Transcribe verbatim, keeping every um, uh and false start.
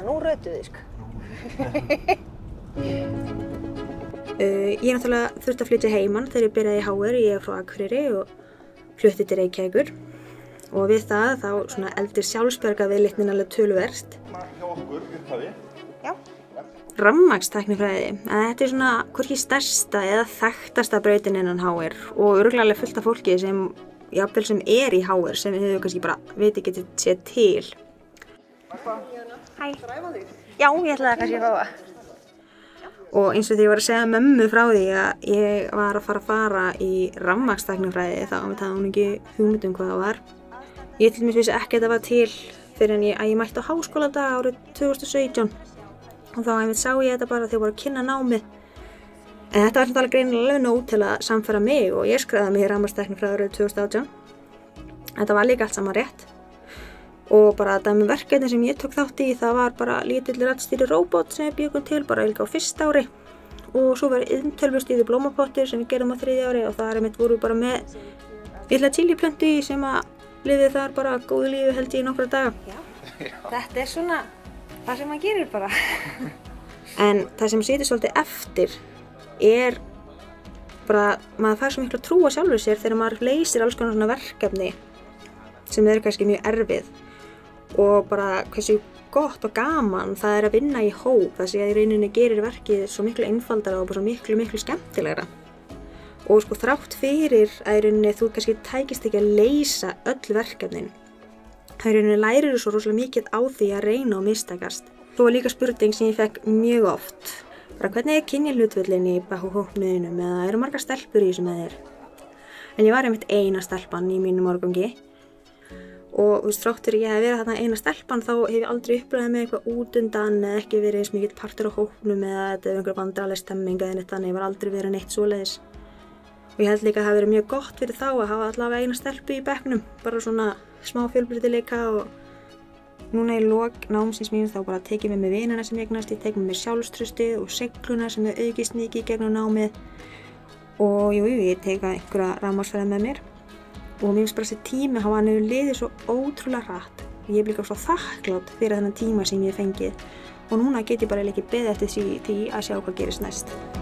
að nú rötuðu þið, sko. uh, ég er náttúrulega þurfti að flytja heiman þegar ég byrjaði í H R, ég er frá Akureyri og flutti til Reykjavíkur. Og við það þá svona eldir sjálfsbjarga viðleitnin alveg töluvert. Hjá okkur, upphafi. Já. Rafmagnstæknifræði, að þetta er svona hvorki stærsta eða þekktasta brautin innan H R og örugglega alveg fullt af fólki sem, jafnvel sem er í H R sem við hefur kannski bara veit ekki til sér til. Hæ. Já, ég ætlaði kannski að fá það. Og eins og því ég var að segja mömmu frá því að ég var að fara að fara í rafmagnstæknifræði þá veit það hún ekki hugmynd um hvað það var. Ég til dæmis vissi ekki að það var til fyrir en ég, að ég mætti á háskóladag árið tvö þúsund og sautján og þá einmitt sá ég þetta bara þegar ég voru að kynna námið. En þetta var samt alveg greinilega nóg til að samfara mig og ég skráði mig í rafmagnstæknifræði árið tvö þúsund og átján. Þetta var líka allt saman rétt. Og bara dæmi verkefni sem ég tók þátt í það var bara lítill raddstýrður róbot sem við bjuggum til bara líka á fyrsta ári. Og svo var iðntölvustýrður blómapottur sem við gerðum á þriðja ári og það einmitt voru bara með litla chiliplöntu í sem að lifið þar bara góðu lífi held ég í nokkra daga. Já. Þetta er svona það sem maður gerir bara. En það sem situr svolítið eftir er bara maður fær svo miklu að trúa sjálfur sér þegar maður leysir alls konar svona verkefni sem eru kannski mjög erfið. Og bara hversu gott og gaman það er að vinna í hóp þess að í rauninni gerir verkið svo miklu einfaldara og bara svo miklu, miklu skemmtilegra. Og sko þrátt fyrir að í rauninni þú kannski tækist ekki að leysa öll verkefnin. Það í rauninni lærir þú svo rosalega mikið á því að reyna og mistakast. Þú var líka spurning sem ég fekk mjög oft. Bara hvernig er kynjahlutföllin í hópnuðinum eða eru margar stelpur í þessu með þér? En ég var einmitt eina stelpan í mínum árgangi. Og þú veist, þráttur ég hef verið þarna eina stelpan þá hef ég aldrei upplegað með eitthvað út undan eða ekki verið eins mikill partur á hópnum eða þetta er einhver vandrarleg stemming eða neitt þannig, ég var aldrei verið neitt svoleiðis. Og ég held líka að það hafi verið mjög gott fyrir þá að hafa allavega eina stelpu í bekknum, bara svona smá fjölbreytileika og núna í lok námsins mín þá bara tek ég með mig vinina sem ég eignast, ég tek með mér sjálfstraustið og segluna sem hefur aukist mikið gegnum námið og jú, jú, ég tek einhverja rafmagnsferð með mér. Og mér finnst bara þessi tími hafa hann hefur liðið svo ótrúlega hratt. Ég er líka svo þakklát fyrir þennan tíma sem ég hef fengið. Og núna get ég bara ekki beðið eftir því að sjá hvað gerist næst.